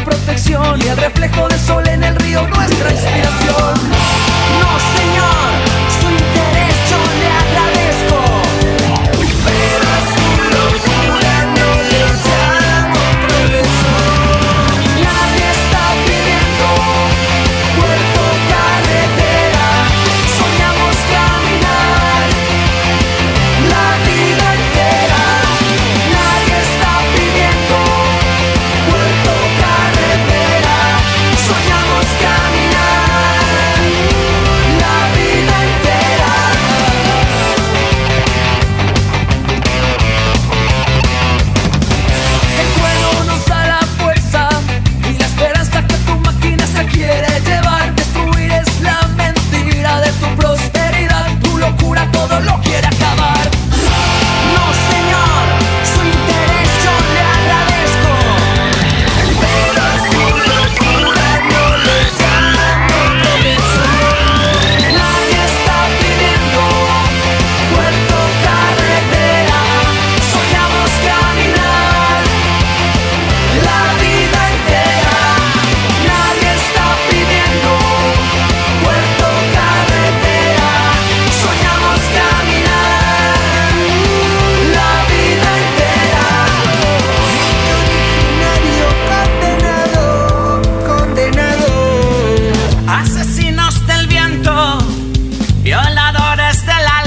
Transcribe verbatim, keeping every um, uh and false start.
protección y el reflejo del sol en el río, nuestra inspiración. No, señor, su interés yo le agradezco, pero a su locura no le llamo profesor. Nadie está pidiendo puerto, carretera, soñamos caminar la vida entera. Nadie está pidiendo puerto, carretera, soñamos caminar la vida entera. El juego nos da la fuerza y la esperanza que tu máquina se quiere llevar. Destruir es la mentira de tu prosperidad, tu locura todo lo quiere acabar. No, señor, su interés yo le agradezco, pero a su locura no le llamo profesor. Nadie está pidiendo puerto, carretera, soñamos caminar la vida entera. Nadie está pidiendo puerto, carretera, soñamos caminar la vida entera. Originario condenado, condenado. Asesinos del viento, violadores de la